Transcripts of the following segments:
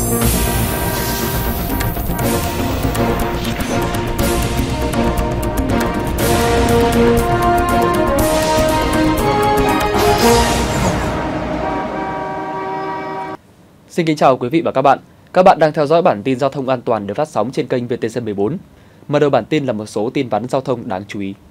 Xin kính chào quý vị và các bạn. Các bạn đang theo dõi bản tin giao thông an toàn được phát sóng trên kênh VTC14. Mở đầu bản tin là một số tin vắn giao thông đáng chú ý.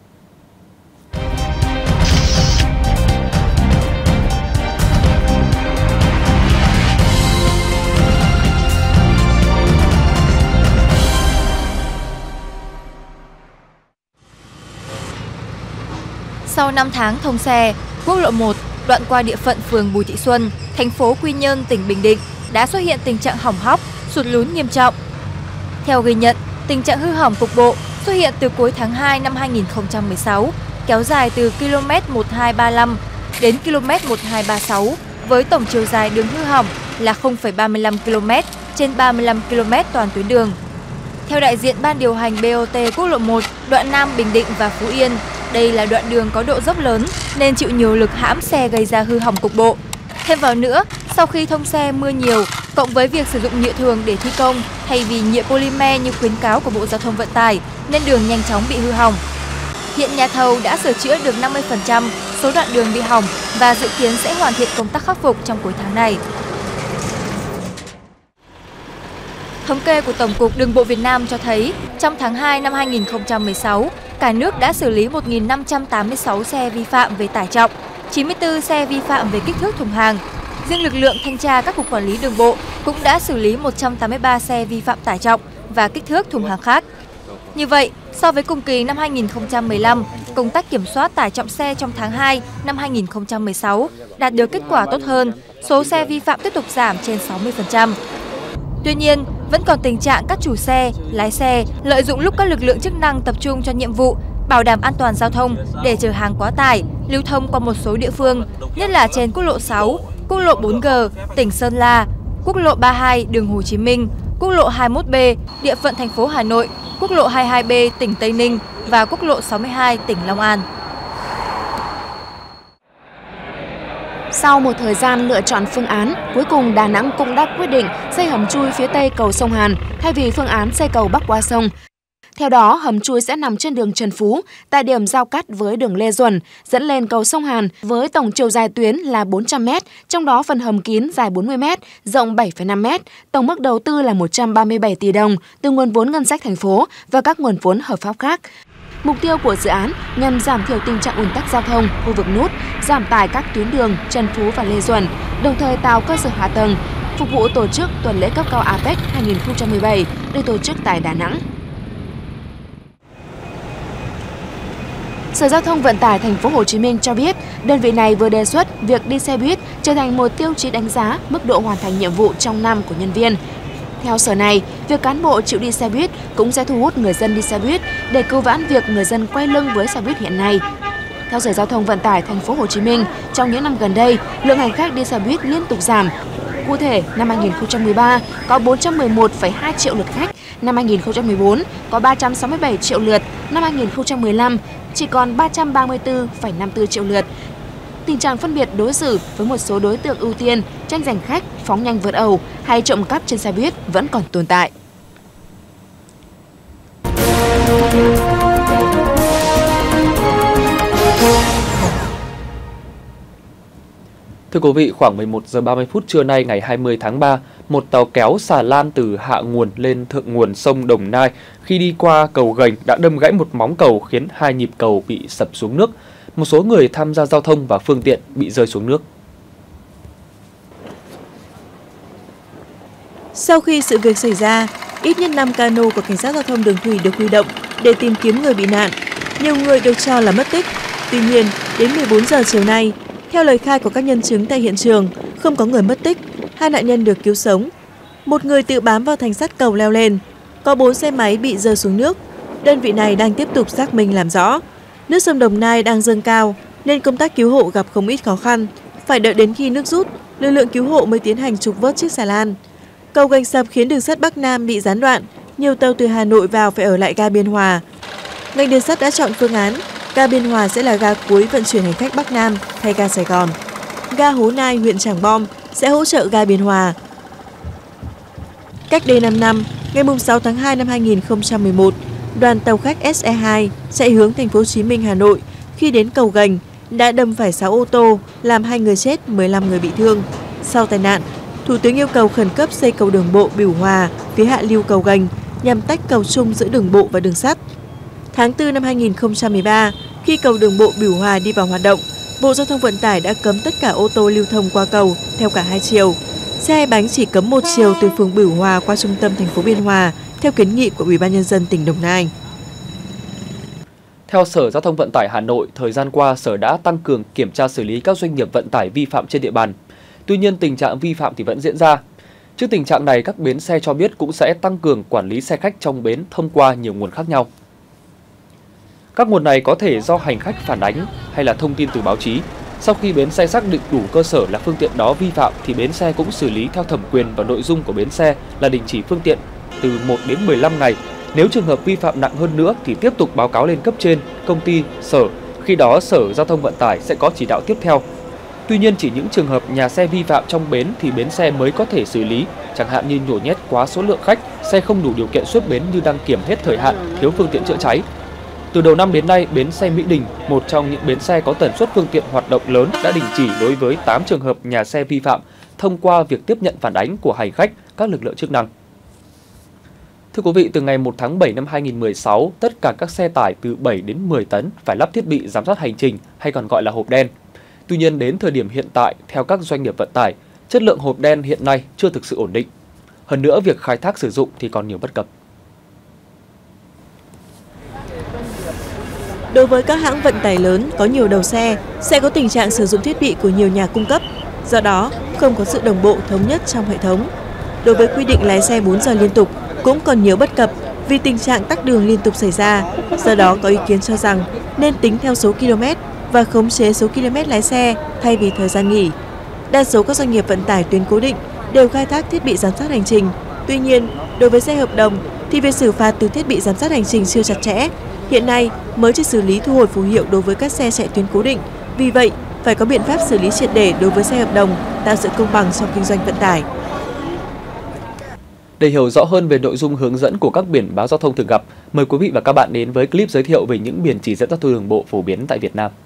Sau 5 tháng thông xe, quốc lộ 1 đoạn qua địa phận phường Bùi Thị Xuân, thành phố Quy Nhơn, tỉnh Bình Định đã xuất hiện tình trạng hỏng hóc, sụt lún nghiêm trọng. Theo ghi nhận, tình trạng hư hỏng cục bộ xuất hiện từ cuối tháng 2 năm 2016, kéo dài từ km 1235 đến km 1236, với tổng chiều dài đường hư hỏng là 0,35 km trên 35 km toàn tuyến đường. Theo đại diện Ban điều hành BOT quốc lộ 1, đoạn Nam Bình Định và Phú Yên, đây là đoạn đường có độ dốc lớn nên chịu nhiều lực hãm xe gây ra hư hỏng cục bộ. Thêm vào nữa, sau khi thông xe mưa nhiều, cộng với việc sử dụng nhựa thường để thi công thay vì nhựa polymer như khuyến cáo của Bộ Giao thông Vận tải, nên đường nhanh chóng bị hư hỏng. Hiện nhà thầu đã sửa chữa được 50% số đoạn đường bị hỏng và dự kiến sẽ hoàn thiện công tác khắc phục trong cuối tháng này. Thống kê của Tổng cục Đường bộ Việt Nam cho thấy, trong tháng 2 năm 2016, cả nước đã xử lý 1.586 xe vi phạm về tải trọng, 94 xe vi phạm về kích thước thùng hàng. Riêng lực lượng thanh tra các cục quản lý đường bộ cũng đã xử lý 183 xe vi phạm tải trọng và kích thước thùng hàng khác. Như vậy, so với cùng kỳ năm 2015, công tác kiểm soát tải trọng xe trong tháng 2 năm 2016 đạt được kết quả tốt hơn, số xe vi phạm tiếp tục giảm trên 60%. Tuy nhiên, vẫn còn tình trạng các chủ xe, lái xe lợi dụng lúc các lực lượng chức năng tập trung cho nhiệm vụ bảo đảm an toàn giao thông để chở hàng quá tải, lưu thông qua một số địa phương, nhất là trên quốc lộ 6, quốc lộ 4G, tỉnh Sơn La, quốc lộ 32, đường Hồ Chí Minh, quốc lộ 21B, địa phận thành phố Hà Nội, quốc lộ 22B, tỉnh Tây Ninh và quốc lộ 62, tỉnh Long An. Sau một thời gian lựa chọn phương án, cuối cùng Đà Nẵng cũng đã quyết định xây hầm chui phía tây cầu sông Hàn thay vì phương án xây cầu bắc qua sông. Theo đó, hầm chui sẽ nằm trên đường Trần Phú, tại điểm giao cắt với đường Lê Duẩn, dẫn lên cầu sông Hàn với tổng chiều dài tuyến là 400 m, trong đó phần hầm kín dài 40 m, rộng 7,5 m, tổng mức đầu tư là 137 tỷ đồng từ nguồn vốn ngân sách thành phố và các nguồn vốn hợp pháp khác. Mục tiêu của dự án nhằm giảm thiểu tình trạng ùn tắc giao thông khu vực nút, giảm tải các tuyến đường Trần Phú và Lê Duẩn, đồng thời tạo cơ sở hạ tầng phục vụ tổ chức tuần lễ cấp cao APEC 2017 được tổ chức tại Đà Nẵng. Sở Giao thông Vận tải Thành phố Hồ Chí Minh cho biết, đơn vị này vừa đề xuất việc đi xe buýt trở thành một tiêu chí đánh giá mức độ hoàn thành nhiệm vụ trong năm của nhân viên. Theo sở này, việc cán bộ chịu đi xe buýt cũng sẽ thu hút người dân đi xe buýt để cứu vãn việc người dân quay lưng với xe buýt hiện nay. Theo Sở Giao thông Vận tải Thành phố Hồ Chí Minh, trong những năm gần đây, lượng hành khách đi xe buýt liên tục giảm. Cụ thể, năm 2013 có 411,2 triệu lượt khách, năm 2014 có 367 triệu lượt, năm 2015 chỉ còn 334,54 triệu lượt. Tình trạng phân biệt đối xử với một số đối tượng ưu tiên, tranh giành khách, phóng nhanh vượt ẩu hay trộm cắp trên xe buýt vẫn còn tồn tại. Thưa quý vị, khoảng 11 giờ 30 phút trưa nay ngày 20 tháng 3, một tàu kéo xà lan từ hạ nguồn lên thượng nguồn sông Đồng Nai khi đi qua cầu Gành đã đâm gãy một móng cầu khiến 2 nhịp cầu bị sập xuống nước. Một số người tham gia giao thông và phương tiện bị rơi xuống nước. Sau khi sự việc xảy ra, ít nhất 5 cano của Cảnh sát Giao thông Đường thủy được huy động để tìm kiếm người bị nạn. Nhiều người được cho là mất tích. Tuy nhiên, đến 14 giờ chiều nay, theo lời khai của các nhân chứng tại hiện trường, không có người mất tích, 2 nạn nhân được cứu sống. Một người tự bám vào thành sắt cầu leo lên. Có 4 xe máy bị rơi xuống nước. Đơn vị này đang tiếp tục xác minh làm rõ. Nước sông Đồng Nai đang dâng cao nên công tác cứu hộ gặp không ít khó khăn. Phải đợi đến khi nước rút, lực lượng cứu hộ mới tiến hành trục vớt chiếc xà lan. Cầu Gành sập khiến đường sắt Bắc Nam bị gián đoạn. Nhiều tàu từ Hà Nội vào phải ở lại ga Biên Hòa. Ngành đường sắt đã chọn phương án ga Biên Hòa sẽ là ga cuối vận chuyển hành khách Bắc Nam thay ga Sài Gòn. Ga Hố Nai, huyện Trảng Bom sẽ hỗ trợ ga Biên Hòa. Cách đây 5 năm, ngày 6 tháng 2 năm 2011, đoàn tàu khách SE2 chạy hướng thành phố Hồ Chí Minh, Hà Nội khi đến cầu Gành đã đâm phải 6 ô tô, làm 2 người chết, 15 người bị thương. Sau tai nạn, Thủ tướng yêu cầu khẩn cấp xây cầu đường bộ Bửu Hòa phía hạ lưu cầu Gành nhằm tách cầu chung giữa đường bộ và đường sắt. Tháng 4 năm 2013, khi cầu đường bộ Bửu Hòa đi vào hoạt động, Bộ Giao thông Vận tải đã cấm tất cả ô tô lưu thông qua cầu theo cả hai chiều. Xe hai bánh chỉ cấm một chiều từ phường Bửu Hòa qua trung tâm thành phố Biên Hòa theo kiến nghị của Ủy ban Nhân dân tỉnh Đồng Nai. Theo Sở Giao thông Vận tải Hà Nội, thời gian qua Sở đã tăng cường kiểm tra xử lý các doanh nghiệp vận tải vi phạm trên địa bàn. Tuy nhiên, tình trạng vi phạm thì vẫn diễn ra. Trước tình trạng này, các bến xe cho biết cũng sẽ tăng cường quản lý xe khách trong bến thông qua nhiều nguồn khác nhau. Các nguồn này có thể do hành khách phản ánh hay là thông tin từ báo chí. Sau khi bến xe xác định đủ cơ sở là phương tiện đó vi phạm thì bến xe cũng xử lý theo thẩm quyền, và nội dung của bến xe là đình chỉ phương tiện từ 1 đến 15 ngày. Nếu trường hợp vi phạm nặng hơn nữa thì tiếp tục báo cáo lên cấp trên, công ty, sở. Khi đó Sở Giao thông Vận tải sẽ có chỉ đạo tiếp theo. Tuy nhiên, chỉ những trường hợp nhà xe vi phạm trong bến thì bến xe mới có thể xử lý, chẳng hạn như nhồi nhét quá số lượng khách, xe không đủ điều kiện xuất bến như đăng kiểm hết thời hạn, thiếu phương tiện chữa cháy. Từ đầu năm đến nay, bến xe Mỹ Đình, một trong những bến xe có tần suất phương tiện hoạt động lớn, đã đình chỉ đối với 8 trường hợp nhà xe vi phạm thông qua việc tiếp nhận phản ánh của hành khách, các lực lượng chức năng. Thưa quý vị, từ ngày 1 tháng 7 năm 2016, tất cả các xe tải từ 7 đến 10 tấn phải lắp thiết bị giám sát hành trình hay còn gọi là hộp đen. Tuy nhiên, đến thời điểm hiện tại, theo các doanh nghiệp vận tải, chất lượng hộp đen hiện nay chưa thực sự ổn định. Hơn nữa, việc khai thác sử dụng thì còn nhiều bất cập. Đối với các hãng vận tải lớn có nhiều đầu xe, sẽ có tình trạng sử dụng thiết bị của nhiều nhà cung cấp. Do đó, không có sự đồng bộ thống nhất trong hệ thống. Đối với quy định lái xe 4 giờ liên tục, cũng còn nhiều bất cập vì tình trạng tắc đường liên tục xảy ra. Do đó, có ý kiến cho rằng nên tính theo số km và khống chế số km lái xe thay vì thời gian nghỉ. Đa số các doanh nghiệp vận tải tuyến cố định đều khai thác thiết bị giám sát hành trình. Tuy nhiên, đối với xe hợp đồng thì việc xử phạt từ thiết bị giám sát hành trình chưa chặt chẽ. Hiện nay mới chỉ xử lý thu hồi phù hiệu đối với các xe chạy tuyến cố định. Vì vậy, phải có biện pháp xử lý triệt để đối với xe hợp đồng, tạo sự công bằng trong kinh doanh vận tải. Để hiểu rõ hơn về nội dung hướng dẫn của các biển báo giao thông thường gặp, mời quý vị và các bạn đến với clip giới thiệu về những biển chỉ dẫn giao thông đường bộ phổ biến tại Việt Nam.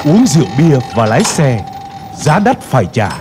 uống rượu bia và lái xe, giá đắt phải trả.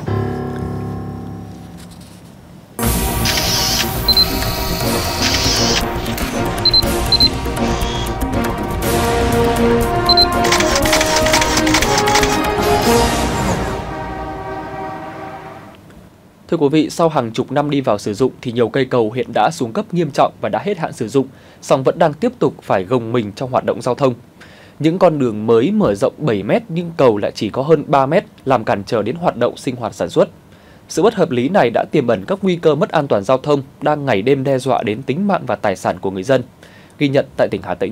Thưa quý vị, sau hàng chục năm đi vào sử dụng thì nhiều cây cầu hiện đã xuống cấp nghiêm trọng và đã hết hạn sử dụng, song vẫn đang tiếp tục phải gồng mình trong hoạt động giao thông. Những con đường mới mở rộng 7 mét nhưng cầu lại chỉ có hơn 3 mét, làm cản trở đến hoạt động sinh hoạt sản xuất. Sự bất hợp lý này đã tiềm ẩn các nguy cơ mất an toàn giao thông, đang ngày đêm đe dọa đến tính mạng và tài sản của người dân. Ghi nhận tại tỉnh Hà Tĩnh.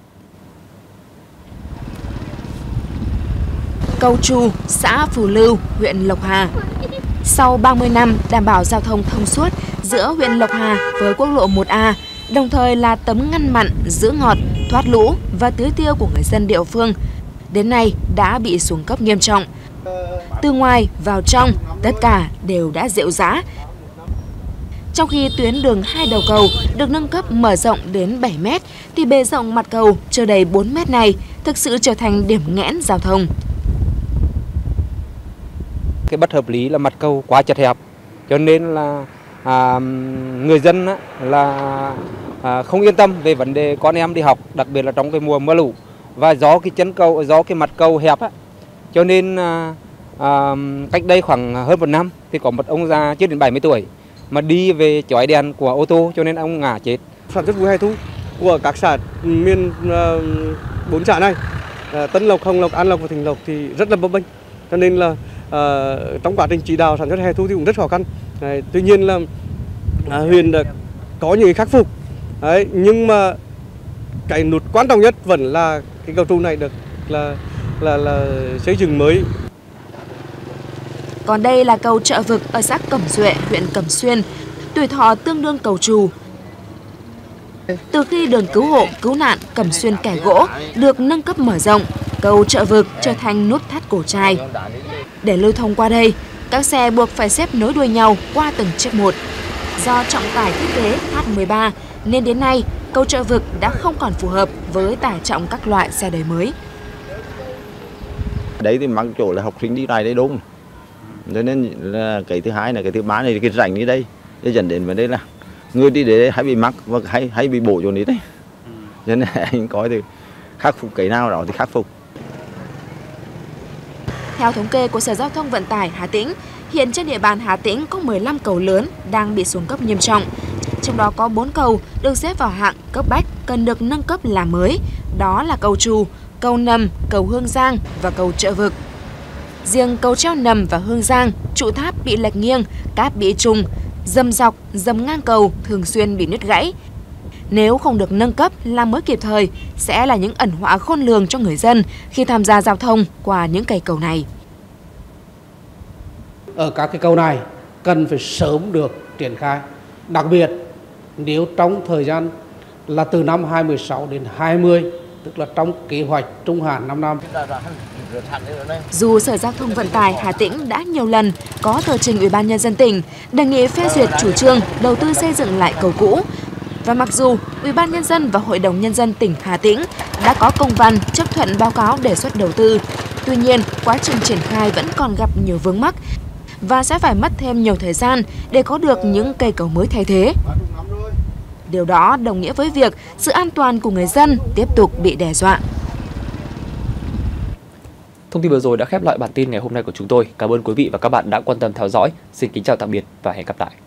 Cầu Trù, xã Phù Lưu, huyện Lộc Hà. Sau 30 năm đảm bảo giao thông thông suốt giữa huyện Lộc Hà với quốc lộ 1A, đồng thời là tấm ngăn mặn, giữ ngọt, thoát lũ và tưới tiêu của người dân địa phương, đến nay đã bị xuống cấp nghiêm trọng. Từ ngoài vào trong, tất cả đều đã rệu rã. Trong khi tuyến đường hai đầu cầu được nâng cấp mở rộng đến 7 mét, thì bề rộng mặt cầu chưa đầy 4 mét này thực sự trở thành điểm nghẽn giao thông. Cái bất hợp lý là mặt cầu quá chật hẹp, cho nên là người dân không yên tâm về vấn đề con em đi học, đặc biệt là trong cái mùa mưa lũ. Và do cái mặt cầu hẹp cho nên cách đây khoảng hơn 1 năm thì có một ông già chưa đến 70 tuổi mà đi về chói đèn của ô tô, cho nên ông ngã chết. Sản xuất vụ hè thu của các xã miền 4 xã này, Tân Lộc, Hồng Lộc, An Lộc và Thịnh Lộc thì rất là bấp bênh, cho nên là trong quá trình chỉ đạo sản xuất hè thu thì cũng rất khó khăn. Tuy nhiên là huyện đã có những khắc phục. Nhưng mà cái nút quan trọng nhất vẫn là cái cầu trụ này được là xây dựng mới. Còn đây là cầu Chợ Vực ở xã Cẩm Duệ, huyện Cẩm Xuyên, tuổi thọ tương đương cầu Trù. Từ khi đường cứu hộ, cứu nạn Cẩm Xuyên Kẻ Gỗ được nâng cấp mở rộng, cầu Chợ Vực trở thành nút thắt cổ trai. Để lưu thông qua đây, các xe buộc phải xếp nối đuôi nhau qua từng chiếc một. Do trọng tải thiết kế H13 nên đến nay cầu Chợ Vực đã không còn phù hợp với tải trọng các loại xe đời mới. Đấy thì mắc chỗ là học sinh đi lại đây đúng. Cho nên là cái thứ hai là cái thứ ba này cái rảnh đi đây, để dẫn đến vấn đề là người đi để hay bị mắc và hay bị bổ chỗ đấy đấy. Cho nên anh có thì khắc phục cái nào đó thì khắc phục. Theo thống kê của Sở Giao thông Vận tải Hà Tĩnh, hiện trên địa bàn Hà Tĩnh có 15 cầu lớn đang bị xuống cấp nghiêm trọng. Trong đó có 4 cầu được xếp vào hạng cấp bách cần được nâng cấp làm mới, đó là cầu Trù, cầu Nầm, cầu Hương Giang và cầu Chợ Vực. Riêng cầu treo Nầm và Hương Giang, trụ tháp bị lệch nghiêng, cáp bị trùng, dầm dọc, dầm ngang cầu thường xuyên bị nứt gãy. Nếu không được nâng cấp làm mới kịp thời, sẽ là những ẩn họa khôn lường cho người dân khi tham gia giao thông qua những cây cầu này. Ở các cái cầu này cần phải sớm được triển khai, đặc biệt nếu trong thời gian là từ năm 2016 đến 2020, tức là trong kế hoạch trung hạn 5 năm. Dù Sở Giao thông Vận tải Hà Tĩnh đã nhiều lần có tờ trình Ủy ban Nhân dân tỉnh đề nghị phê duyệt chủ trương đầu tư xây dựng lại cầu cũ, và mặc dù Ủy ban Nhân dân và Hội đồng Nhân dân tỉnh Hà Tĩnh đã có công văn chấp thuận báo cáo đề xuất đầu tư, tuy nhiên quá trình triển khai vẫn còn gặp nhiều vướng mắc và sẽ phải mất thêm nhiều thời gian để có được những cây cầu mới thay thế. Điều đó đồng nghĩa với việc sự an toàn của người dân tiếp tục bị đe dọa. Thông tin vừa rồi đã khép lại bản tin ngày hôm nay của chúng tôi. Cảm ơn quý vị và các bạn đã quan tâm theo dõi. Xin kính chào tạm biệt và hẹn gặp lại.